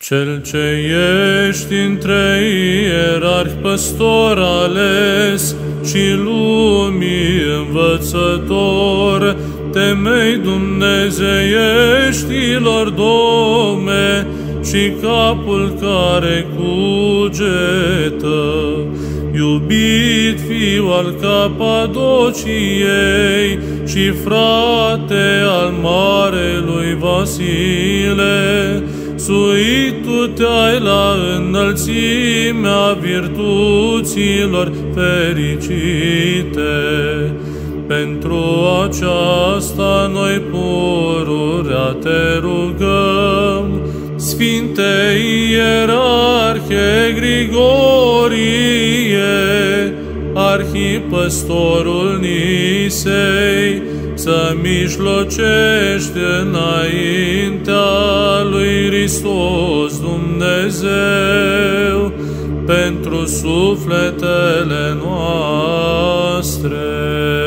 Cel ce ești între ierarhi păstor ales și lumii învățător, temei dumnezeieștilor dogme și capul care cugetă, iubit fiu al Capadociei și frate al marelui Vasile, suit tu te-ai la înălțimea virtuților fericite. Pentru aceasta noi pururea te rugăm, Sfinte Ierarhe Grigorie, Arhipăstorul Nisei, să mijlocești înaintea lui Hristos Dumnezeu pentru sufletele noastre.